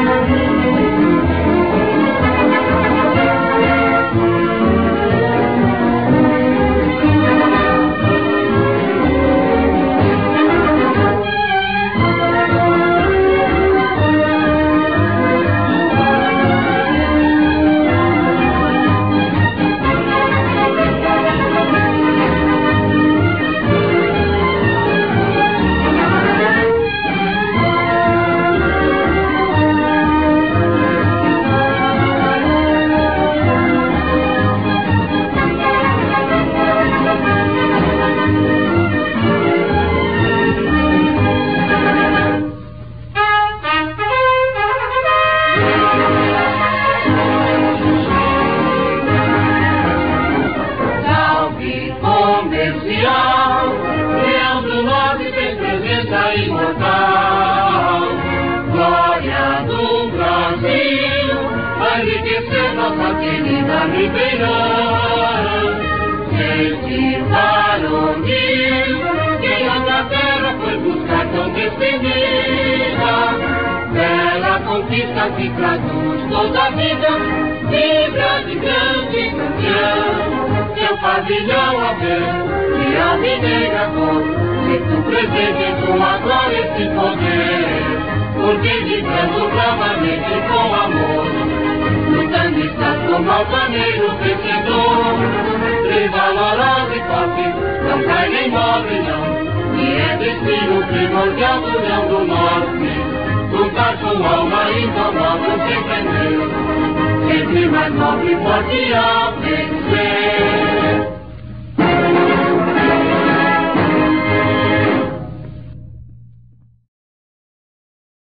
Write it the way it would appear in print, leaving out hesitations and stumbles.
Imortal, glória do Brasil, vai enriquecer nossa querida Ribeirão. Gente varonil, que outra terra foi buscar tão destemida, bela conquista que traduz toda a vida, vibra de grande campeão, seu pavilhão a ver, e a mineira cor. Tu presente com a glória e esse poder, porque vibrando bravamente com amor, lutando estás como altaneiro vencedor, e valorosa e forte, não cai nem morre não, e é destino primordial do Leão do Norte, lutar com alma indomável sem prender, sempre mais nobre, forte e a vencer.